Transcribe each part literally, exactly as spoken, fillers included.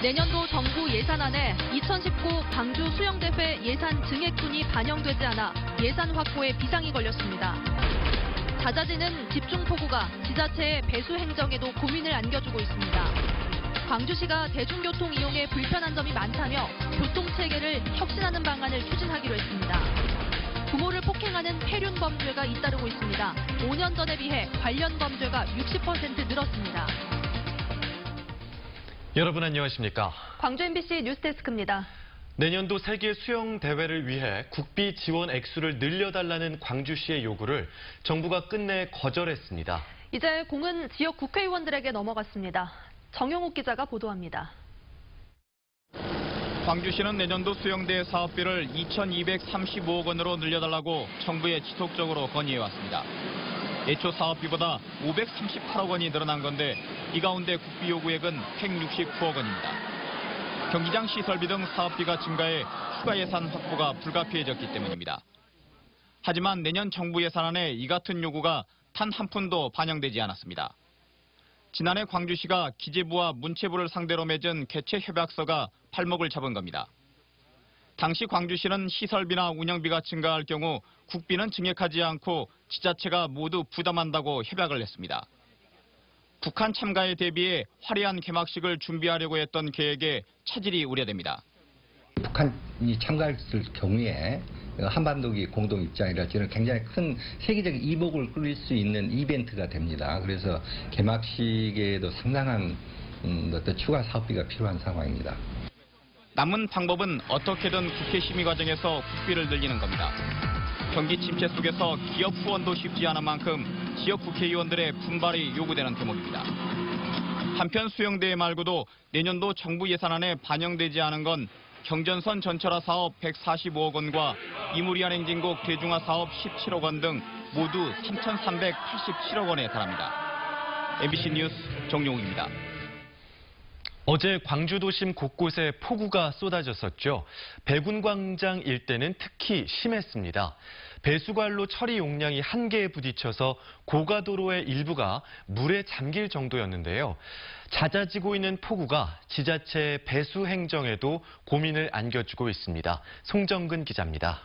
내년도 정부 예산안에 이천십구 광주 수영대회 예산 증액분이 반영되지 않아 예산 확보에 비상이 걸렸습니다. 잦아지는 집중폭우가 지자체의 배수 행정에도 고민을 안겨주고 있습니다. 광주시가 대중교통 이용에 불편한 점이 많다며 교통체계를 혁신하는 방안을 추진하기로 했습니다. 부모를 폭행하는 폐륜 범죄가 잇따르고 있습니다. 오 년 전에 비해 관련 범죄가 육십 퍼센트 늘었습니다. 여러분 안녕하십니까? 광주 엠비씨 뉴스데스크입니다. 내년도 세계 수영 대회를 위해 국비 지원 액수를 늘려달라는 광주시의 요구를 정부가 끝내 거절했습니다. 이제 공은 지역 국회의원들에게 넘어갔습니다. 정용욱 기자가 보도합니다. 광주시는 내년도 수영대회 사업비를 이천이백삼십오억 원으로 늘려달라고 정부에 지속적으로 건의해왔습니다. 애초 사업비보다 오백삼십팔억 원이 늘어난 건데 이 가운데 국비 요구액은 백육십구억 원입니다. 경기장 시설비 등 사업비가 증가해 추가 예산 확보가 불가피해졌기 때문입니다. 하지만 내년 정부 예산안에 이 같은 요구가 단 한 푼도 반영되지 않았습니다. 지난해 광주시가 기재부와 문체부를 상대로 맺은 개최 협약서가 발목을 잡은 겁니다. 당시 광주시는 시설비나 운영비가 증가할 경우 국비는 증액하지 않고 지자체가 모두 부담한다고 협약을 했습니다. 북한 참가에 대비해 화려한 개막식을 준비하려고 했던 계획에 차질이 우려됩니다. 북한이 참가했을 경우에 한반도기 공동 입장이랄지는 굉장히 큰 세계적인 이목을 끌릴 수 있는 이벤트가 됩니다. 그래서 개막식에도 상당한 어떤 추가 사업비가 필요한 상황입니다. 남은 방법은 어떻게든 국회 심의 과정에서 국비를 늘리는 겁니다. 경기 침체 속에서 기업 후원도 쉽지 않은 만큼 지역 국회의원들의 분발이 요구되는 대목입니다. 한편 수영대회 말고도 내년도 정부 예산안에 반영되지 않은 건 경전선 전철화 사업 백사십오억 원과 이무리안 행진곡 대중화 사업 십칠억 원 등 모두 삼천삼백팔십칠억 원에 달합니다. 엠비씨 뉴스 정용욱입니다. 어제 광주 도심 곳곳에 폭우가 쏟아졌었죠. 백운광장 일대는 특히 심했습니다. 배수관로 처리 용량이 한계에 부딪혀서 고가도로의 일부가 물에 잠길 정도였는데요. 잦아지고 있는 폭우가 지자체의 배수 행정에도 고민을 안겨주고 있습니다. 송정근 기자입니다.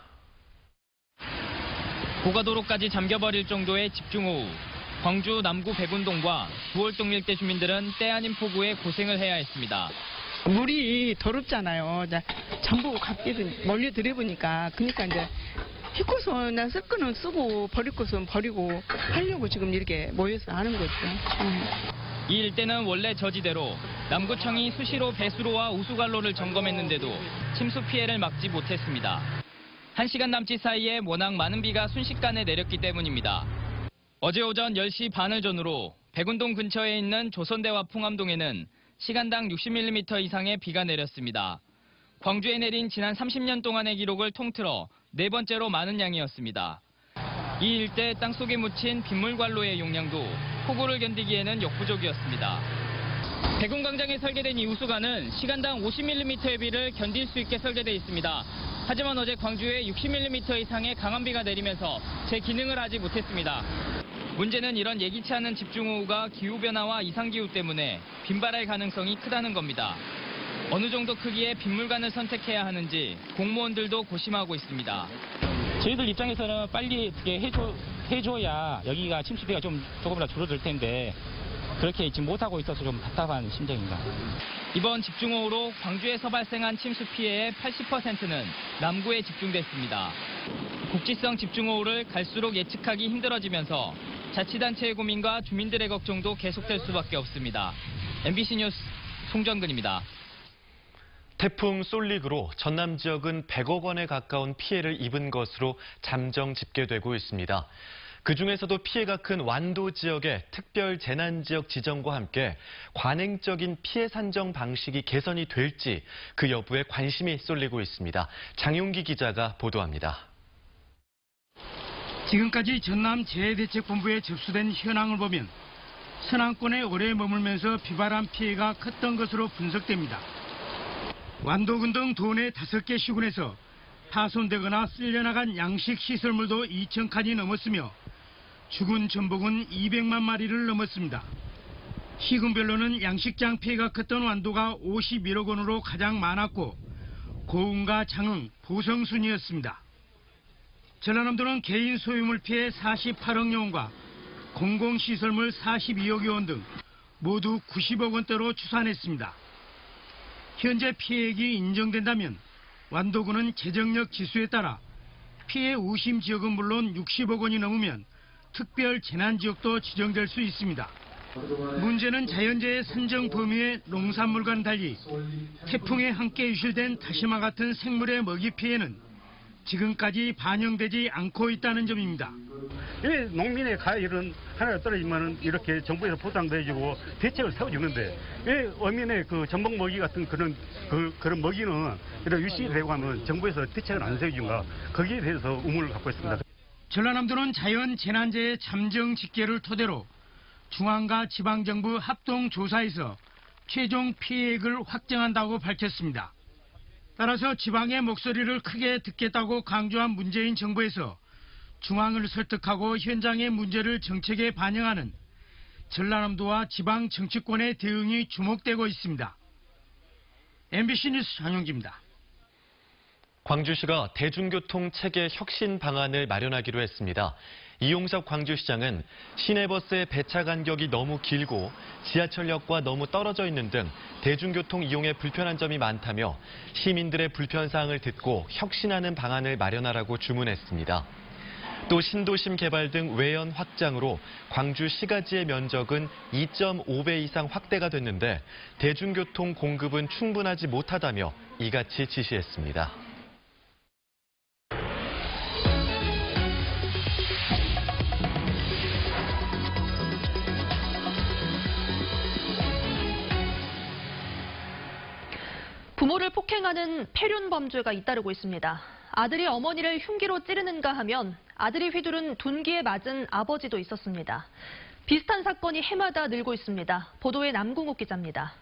고가도로까지 잠겨버릴 정도의 집중호우. 광주 남구 백운동과 구월동 일대 주민들은 때 아닌 폭우에 고생을 해야 했습니다. 물이 더럽잖아요. 전부 갚게 멀리 들여보니까 그러니까 이제 필 곳은 쓸 거는 쓰고 버릴 곳은 버리고 하려고 지금 이렇게 모여서 하는 거죠. 음. 이 일대는 원래 저지대로 남구청이 수시로 배수로와 우수관로를 점검했는데도 침수 피해를 막지 못했습니다. 한 시간 남짓 사이에 워낙 많은 비가 순식간에 내렸기 때문입니다. 어제 오전 열 시 반을 전후로 백운동 근처에 있는 조선대와 풍암동에는 시간당 육십 밀리미터 이상의 비가 내렸습니다. 광주에 내린 지난 삼십 년 동안의 기록을 통틀어 네 번째로 많은 양이었습니다. 이 일대 땅속에 묻힌 빗물관로의 용량도 폭우를 견디기에는 역부족이었습니다. 백운광장에 설계된 이 우수관은 시간당 오십 밀리미터의 비를 견딜 수 있게 설계돼 있습니다. 하지만 어제 광주에 육십 밀리미터 이상의 강한 비가 내리면서 제 기능을 하지 못했습니다. 문제는 이런 예기치 않은 집중호우가 기후변화와 이상기후 때문에 빈발할 가능성이 크다는 겁니다. 어느 정도 크기의 빗물관을 선택해야 하는지 공무원들도 고심하고 있습니다. 저희들 입장에서는 빨리 어떻게 해줘, 해줘야 여기가 침수비가 좀 조금이라도 줄어들 텐데 그렇게 지금 못하고 있어서 좀 답답한 심정입니다. 이번 집중호우로 광주에서 발생한 침수 피해의 팔십 퍼센트는 남구에 집중됐습니다. 국지성 집중호우를 갈수록 예측하기 힘들어지면서 자치단체의 고민과 주민들의 걱정도 계속될 수밖에 없습니다. 엠비씨 뉴스 송정근입니다. 태풍 솔릭으로 전남 지역은 백억 원에 가까운 피해를 입은 것으로 잠정 집계되고 있습니다. 그중에서도 피해가 큰 완도 지역의 특별 재난지역 지정과 함께 관행적인 피해 산정 방식이 개선이 될지 그 여부에 관심이 쏠리고 있습니다. 장용기 기자가 보도합니다. 지금까지 전남 재해대책본부에 접수된 현황을 보면 서남권에 오래 머물면서 비바람 피해가 컸던 것으로 분석됩니다. 완도군 등 도내 다섯 개 시군에서 파손되거나 쓸려나간 양식 시설물도 이천 칸이 넘었으며 죽은 전복은 이백만 마리를 넘었습니다. 시군별로는 양식장 피해가 컸던 완도가 오십일억 원으로 가장 많았고 고흥과 장흥, 보성 순이었습니다. 전라남도는 개인 소유물 피해 사십팔억여 원과 공공시설물 사십이억여 원 등 모두 구십억 원대로 추산했습니다. 현재 피해액이 인정된다면 완도군은 재정력 지수에 따라 피해 우심 지역은 물론 육십억 원이 넘으면 특별 재난 지역도 지정될 수 있습니다. 문제는 자연재해 선정 범위의 농산물과는 달리 태풍에 함께 유실된 다시마 같은 생물의 먹이 피해는 지금까지 반영되지 않고 있다는 점입니다. 왜 농민의 가해율은 하나가 떨어지면 이렇게 정부에서 보상돼주고 대책을 세워주는데 왜 어민의 그 전복 먹이 같은 그런 그 그런 먹이는 이런 유실이 되고 하면 정부에서 대책을 안 세워준가 거기에 대해서 의문을 갖고 있습니다. 전라남도는 자연 재난재해 잠정 집계를 토대로 중앙과 지방정부 합동조사에서 최종 피해액을 확정한다고 밝혔습니다. 따라서 지방의 목소리를 크게 듣겠다고 강조한 문재인 정부에서 중앙을 설득하고 현장의 문제를 정책에 반영하는 전라남도와 지방 정치권의 대응이 주목되고 있습니다. 엠비씨 뉴스 장영기입니다. 광주시가 대중교통 체계 혁신 방안을 마련하기로 했습니다. 이용석 광주시장은 시내버스의 배차 간격이 너무 길고 지하철역과 너무 떨어져 있는 등 대중교통 이용에 불편한 점이 많다며 시민들의 불편사항을 듣고 혁신하는 방안을 마련하라고 주문했습니다. 또 신도심 개발 등 외연 확장으로 광주 시가지의 면적은 이 점 오 배 이상 확대가 됐는데 대중교통 공급은 충분하지 못하다며 이같이 지시했습니다. 부모를 폭행하는 폐륜 범죄가 잇따르고 있습니다. 아들이 어머니를 흉기로 찌르는가 하면 아들이 휘두른 둔기에 맞은 아버지도 있었습니다. 비슷한 사건이 해마다 늘고 있습니다. 보도에 남궁욱 기자입니다.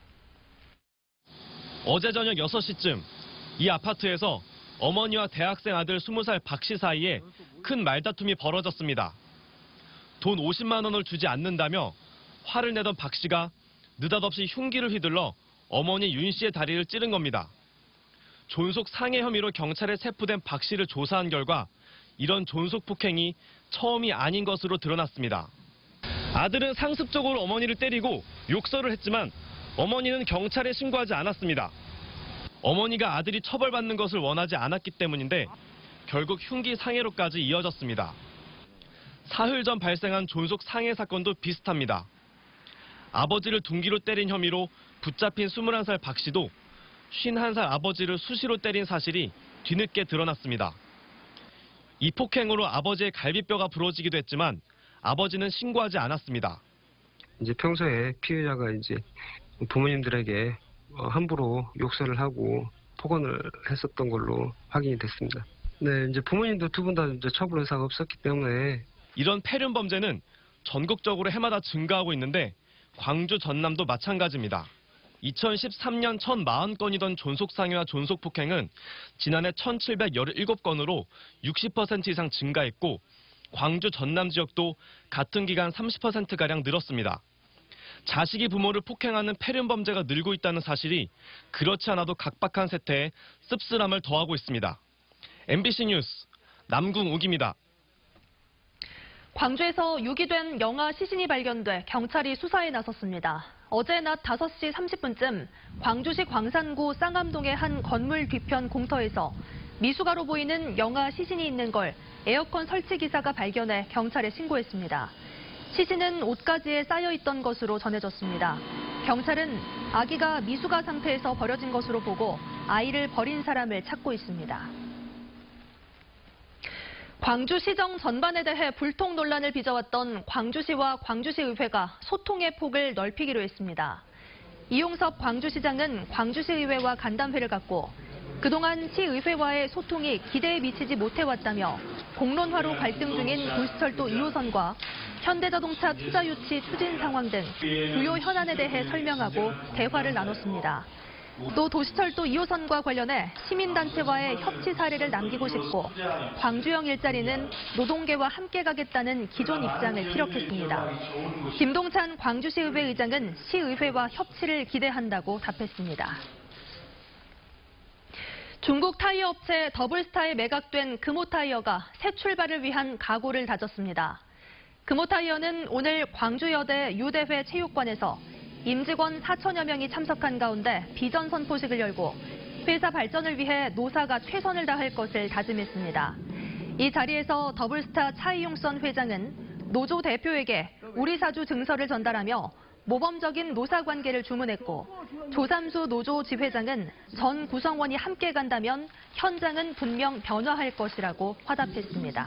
어제 저녁 여섯 시쯤 이 아파트에서 어머니와 대학생 아들 스무 살 박 씨 사이에 큰 말다툼이 벌어졌습니다. 돈 오십만 원을 주지 않는다며 화를 내던 박 씨가 느닷없이 흉기를 휘둘러 어머니 윤 씨의 다리를 찌른 겁니다. 존속 상해 혐의로 경찰에 체포된 박 씨를 조사한 결과 이런 존속 폭행이 처음이 아닌 것으로 드러났습니다. 아들은 상습적으로 어머니를 때리고 욕설을 했지만 어머니는 경찰에 신고하지 않았습니다. 어머니가 아들이 처벌받는 것을 원하지 않았기 때문인데 결국 흉기 상해로까지 이어졌습니다. 사흘 전 발생한 존속 상해 사건도 비슷합니다. 아버지를 둔기로 때린 혐의로 붙잡힌 스물한 살 박 씨도 쉰한 살 아버지를 수시로 때린 사실이 뒤늦게 드러났습니다. 이 폭행으로 아버지의 갈비뼈가 부러지기도 했지만 아버지는 신고하지 않았습니다. 이제 평소에 피해자가 이제 부모님들에게 함부로 욕설을 하고 폭언을 했었던 걸로 확인이 됐습니다. 네, 이제 부모님도 두 분 다 이제 처벌 의사가 없었기 때문에 이런 폐륜 범죄는 전국적으로 해마다 증가하고 있는데 광주 전남도 마찬가지입니다. 이천십삼 년 천사십 건이던 존속상해와 존속폭행은 지난해 천칠백십칠 건으로 육십 퍼센트 이상 증가했고 광주 전남 지역도 같은 기간 삼십 퍼센트가량 늘었습니다. 자식이 부모를 폭행하는 폐륜 범죄가 늘고 있다는 사실이 그렇지 않아도 각박한 세태에 씁쓸함을 더하고 있습니다. 엠비씨 뉴스 남궁욱입니다. 광주에서 유기된 영아 시신이 발견돼 경찰이 수사에 나섰습니다. 어제 낮 다섯 시 삼십 분쯤 광주시 광산구 쌍암동의 한 건물 뒤편 공터에서 미숙아로 보이는 영아 시신이 있는 걸 에어컨 설치 기사가 발견해 경찰에 신고했습니다. 시신은 옷가지에 쌓여 있던 것으로 전해졌습니다. 경찰은 아기가 미숙아 상태에서 버려진 것으로 보고 아이를 버린 사람을 찾고 있습니다. 광주시정 전반에 대해 불통 논란을 빚어왔던 광주시와 광주시의회가 소통의 폭을 넓히기로 했습니다. 이용섭 광주시장은 광주시의회와 간담회를 갖고 그동안 시의회와의 소통이 기대에 미치지 못해왔다며 공론화로 갈등 중인 도시철도 이 호선과 현대자동차 투자 유치 추진 상황 등 주요 현안에 대해 설명하고 대화를 나눴습니다. 또 도시철도 이 호선과 관련해 시민단체와의 협치 사례를 남기고 싶고 광주형 일자리는 노동계와 함께 가겠다는 기존 입장을 피력했습니다. 김동찬 광주시의회 의장은 시의회와 협치를 기대한다고 답했습니다. 중국 타이어 업체 더블스타에 매각된 금호타이어가 새 출발을 위한 각오를 다졌습니다. 금호타이어는 오늘 광주여대 유대회 체육관에서 임직원 사천여 명이 참석한 가운데 비전 선포식을 열고 회사 발전을 위해 노사가 최선을 다할 것을 다짐했습니다. 이 자리에서 더블스타 차이용선 회장은 노조 대표에게 우리 사주 증서를 전달하며 모범적인 노사 관계를 주문했고 조삼수 노조 지회장은 전 구성원이 함께 간다면 현장은 분명 변화할 것이라고 화답했습니다.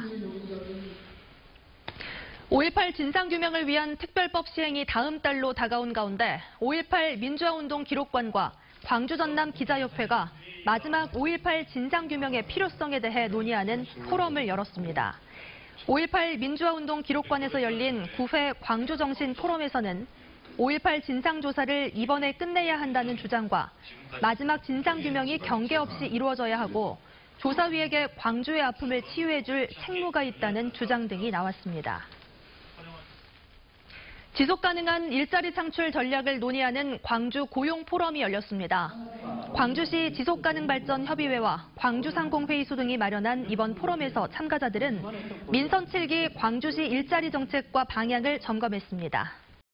오일팔 진상규명을 위한 특별법 시행이 다음 달로 다가온 가운데 오일팔 민주화운동 기록관과 광주 전남 기자협회가 마지막 오일팔 진상규명의 필요성에 대해 논의하는 포럼을 열었습니다. 오일팔 민주화운동 기록관에서 열린 구 회 광주정신 포럼에서는 오일팔 진상조사를 이번에 끝내야 한다는 주장과 마지막 진상규명이 경계 없이 이루어져야 하고 조사위에게 광주의 아픔을 치유해줄 책무가 있다는 주장 등이 나왔습니다. 지속가능한 일자리 창출 전략을 논의하는 광주 고용 포럼이 열렸습니다. 광주시 지속가능발전협의회와 광주상공회의소 등이 마련한 이번 포럼에서 참가자들은 민선 칠 기 광주시 일자리 정책과 방향을 점검했습니다.